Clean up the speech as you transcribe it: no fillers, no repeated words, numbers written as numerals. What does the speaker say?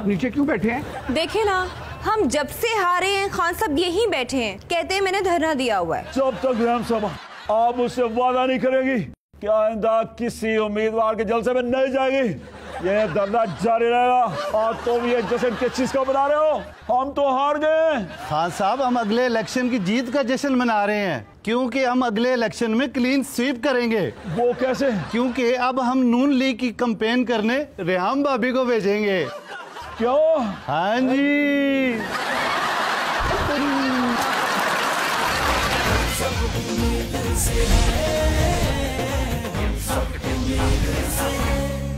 आप नीचे क्यों बैठे हैं? देखे ना, हम जब से हारे हैं खान साहब यहीं बैठे हैं, कहते हैं मैंने धरना दिया हुआ है। जब तक रहम साहब आप उससे वादा नहीं करेगी क्या आइंदा किसी उम्मीदवार के जलसे में नहीं जाएगी, ये धरना जारी रहेगा। और तुम ये जश्न किस चीज का बना रहे हो? हम तो हार गए। खान साहब, हम अगले इलेक्शन की जीत का जश्न मना रहे हैं, क्योंकि हम अगले इलेक्शन में क्लीन स्वीप करेंगे। वो कैसे? क्योंकि अब हम नून लीग की कैंपेन करने रेहाम भाभी को भेजेंगे। क्यों? हाँ जी। सब उम्मीद से है, सब उम्मीद से